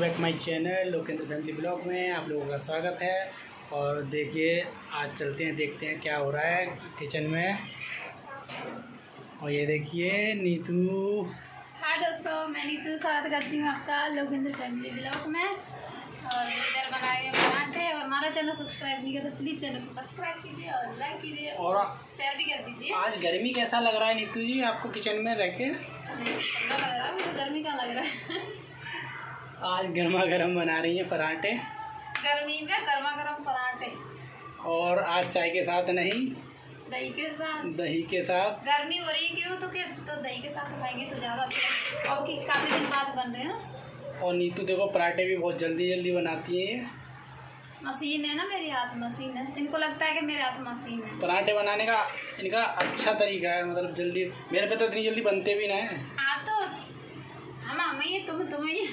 Back my channel Lokendra family blog में आप लोगों का स्वागत है। और देखिए आज चलते हैं, देखते हैं क्या हो रहा है किचन में। और ये देखिए नीतू। हाय दोस्तों, मैं नीतू स्वागत करती हूँ आपका लोकेंद्र फैमिली ब्लॉग में। और इधर बनाए गए पराठे। और हमारा चैनल सब्सक्राइब नहीं किया तो प्लीज़ चैनल को सब्सक्राइब कीजिए और लाइक कीजिए और शेयर भी कर दीजिए। आज गर्मी कैसा लग रहा है नीतू जी आपको किचन में रह के? ठंडा लग रहा है, मुझे गर्मी का लग रहा है। आज गर्मा गर्म बना रही हैं पराठे। गर्मी में गर्मा गर्म पराठे। और आज चाय के साथ नहीं, दही के साथ। दही के साथ। गर्मी हो रही है क्यों तो दही के साथ खाएंगे तो ज़्यादा अच्छा। और काफ़ी दिन बाद बन रहे हैं ना। और नीतू देखो पराठे भी बहुत जल्दी जल्दी बनाती है। मशीन है ना, मेरे हाथ मशीन है। इनको लगता है कि मेरे हाथ मशीन है। पराठे बनाने का इनका अच्छा तरीका है, मतलब जल्दी। मेरे पे तो इतनी जल्दी बनते भी ना है। हाँ तो हम ही तुम ही।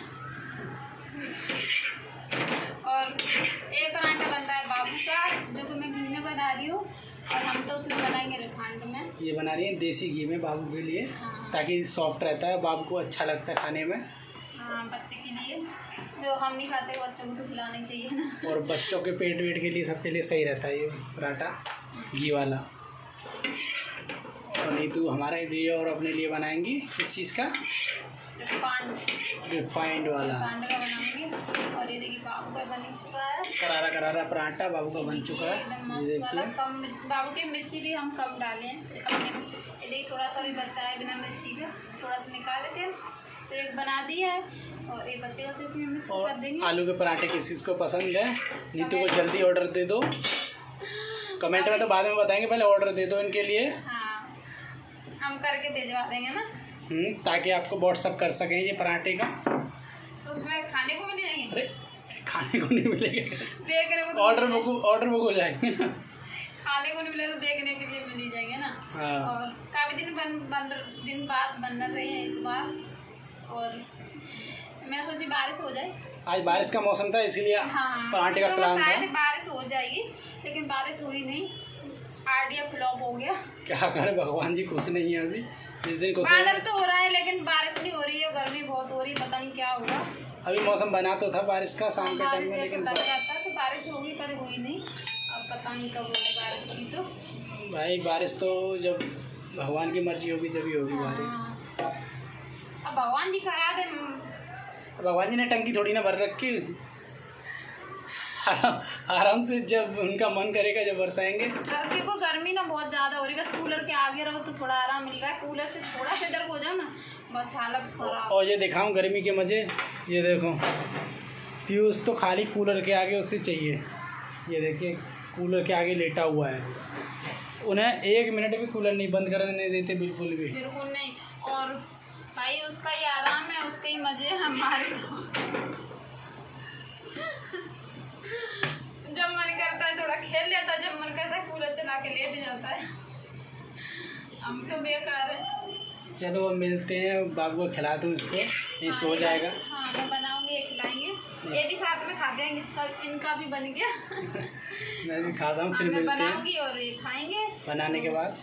और ये पराठा बन रहा है बाबू का, जो कि मैं घी में बना रही हूँ। और हम तो उसमें बनाएंगे रिफाइंड में। ये बना रही है देसी घी में बाबू के लिए। हाँ। ताकि सॉफ्ट रहता है, बाबू को अच्छा लगता है खाने में। हाँ, बच्चे के लिए जो हम नहीं खाते बच्चों को तो खिलाना चाहिए ना। और बच्चों के पेट वेट के लिए सबके लिए सही रहता है ये पराठा घी वाला। और नीतू हमारे लिए और अपने लिए बनाएंगी इस चीज़ का रिफाइंड वाला। रिफाइंड का बनाऊंगी। और ये देखिए बाबू का बन चुका है। करारा करारा पराठा बाबू का बन चुका है। एकदम ये मस्त वाला। देखिए कम बाबू की मिर्ची भी हम कम डाले हैं अपने। ये देखिए थोड़ा सा भी बचा है बिना मिर्ची का, थोड़ा सा निकाल लेते हैं। तो एक बना दिया है और एक बच्चे का इसमें मिक्स कर देंगे। आलू के पराठे किस किस को पसंद है नीतू को जल्दी ऑर्डर दे दो। कमेंट में तो बाद में बताएंगे, पहले ऑर्डर दे दो इनके लिए। हाँ, हम करके भिजवा देंगे ना। ताकि आपको व्हाट्सअप कर सकें ये पराठे का। तो उसमें खाने को मिल जाएंगे? अरे खाने को नहीं मिलेगा, देखने को तो ऑर्डर बुक हो जाएंगे। खाने को नहीं मिले तो देखने के लिए मिल ही जाएंगे ना। हाँ। और काफ़ी दिन बाद बन रहे हैं इस बार। और मैं सोची बारिश हो जाए। आज बारिश का मौसम था इसलिए हाँ, पराठे का प्लान था। शायद बारिश हो जाएगी, लेकिन बारिश हुई नहीं। आइडिया फ्लॉप हो गया। क्या करें, भगवान जी खुश नहीं है अभी। जिस दिन खुश बादल तो हो रहा है लेकिन बारिश नहीं हो रही है। गर्मी बहुत हो रही है, पता नहीं क्या होगा। अभी मौसम बना तो था बारिश का शाम के टाइम में, लेकिन लग जाता है तो बारिश होगी पर हुई नहीं। अब पता नहीं कब होगी बारिश की। तो भाई बारिश तो जब भगवान की मर्जी होगी जब ही होगी बारिश। हाँ। अब भगवान जी करा दे। भगवान जी ने टंकी थोड़ी ना भर रखी। आराम से जब उनका मन करेगा जब बरसाएंगे। क्योंकि गर्मी ना बहुत ज़्यादा हो रही है। बस कूलर के आगे रहो तो थोड़ा आराम मिल रहा है। कूलर से थोड़ा सा इधर हो जाओ ना, बस हालत खराब। और ये दिखाऊं गर्मी के मज़े। ये देखो पीयूष तो खाली कूलर के आगे उससे चाहिए। ये देखिए कूलर के आगे लेटा हुआ है। उन्हें 1 मिनट भी कूलर नहीं बंद करने देते, बिल्कुल भी। बिल्कुल नहीं। और भाई उसका ही आराम है, उसके ही मज़े हैं। हमारे जब मन करता है थोड़ा खेल लेता है, जब मन करता है कूलर चला के लेट जाता है। हम तो बेकार है। चलो अब मिलते हैं, बाबू को खिला दूँ इसको, ये सो जाएगा। हाँ, मैं बनाऊंगी, ये खिलाएंगे। ये भी साथ में खाते हैं। इनका भी बन गया। मैं भी खाता हूँ, फिर मिलते हैं बनाऊंगी और ये खाएंगे बनाने के बाद।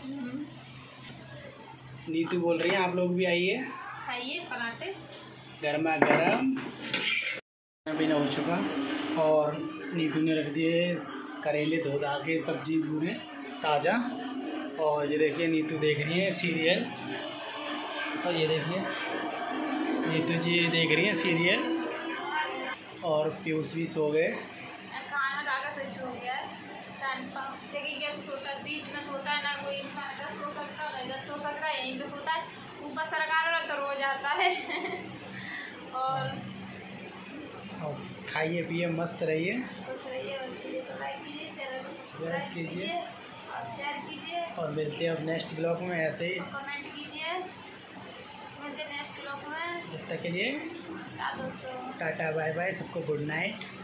नीतू बोल रही है आप लोग भी आइए, खाइए पराठे गर्मा गर्म। भी हो चुका और नीतू ने रख दिए करेले धो धा के सब्जी पूरे ताज़ा। और ये देखिए नीतू देख रही है सीरियल। और ये देखिए नीतू जी देख रही है सीरियल। और पीयूष भी सो गए। खाना खाकर सही सो गया है। देखिए कैसे सोता है, बीच में सोता है ना। कोई इंसान इधर सो सकता है, इधर सो सकता है, यहीं पे सोता है। ऊपर सरकार वाला तो रो जाता है। और खाइए पिए मस्त रहिए, खुश रहिए। और वीडियो को लाइक कीजिए, चैनल को सब्सक्राइब कीजिए और शेयर कीजिए। और मिलते हैं अब नेक्स्ट ब्लॉग में ऐसे ही। कमेंट कीजिए। मिलते हैं नेक्स्ट ब्लॉग में। जब तक के लिए नमस्कार दोस्तों। टाटा बाय बाय, सबको गुड नाइट।